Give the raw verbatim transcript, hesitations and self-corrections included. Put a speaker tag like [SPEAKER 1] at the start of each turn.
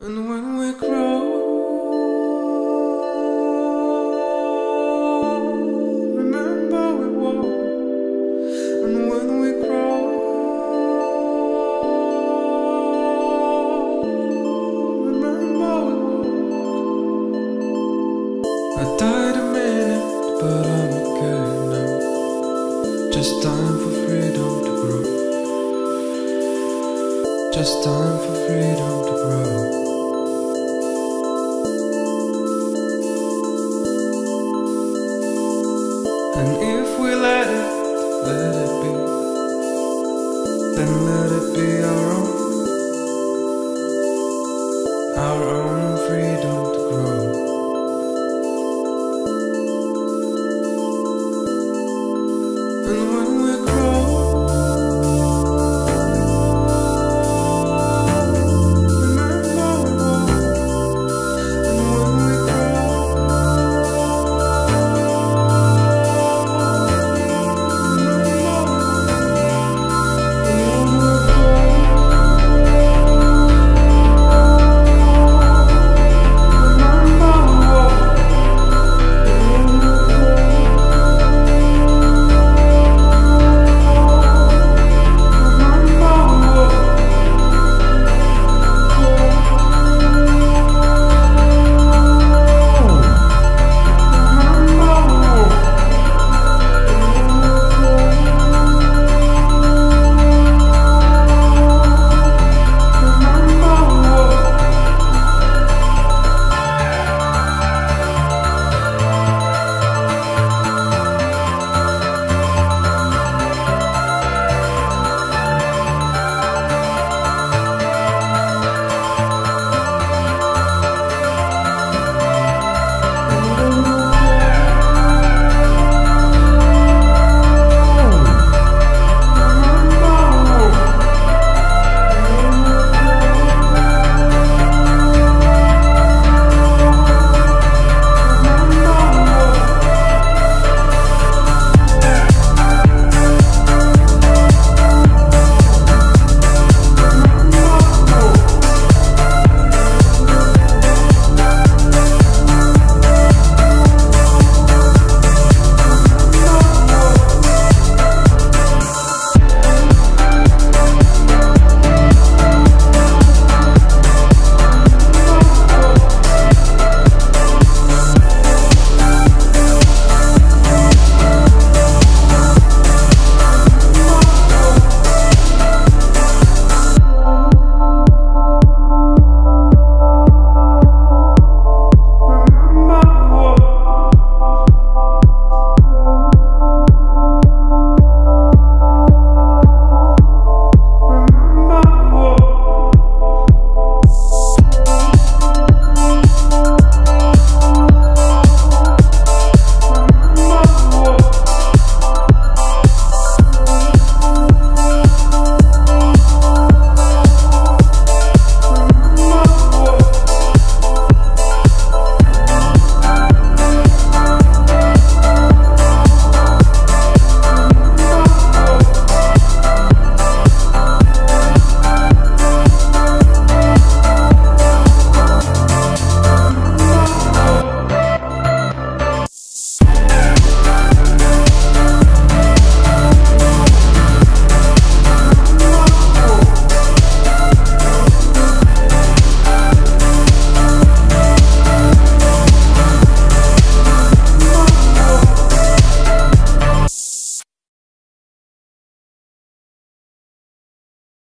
[SPEAKER 1] And when we grow, remember we walk. And when we grow, remember we walk. I died a minute, but I'm okay now. Just time for freedom to grow. Just time for freedom to grow. And if we let it, let it be, then let it be our own, our own.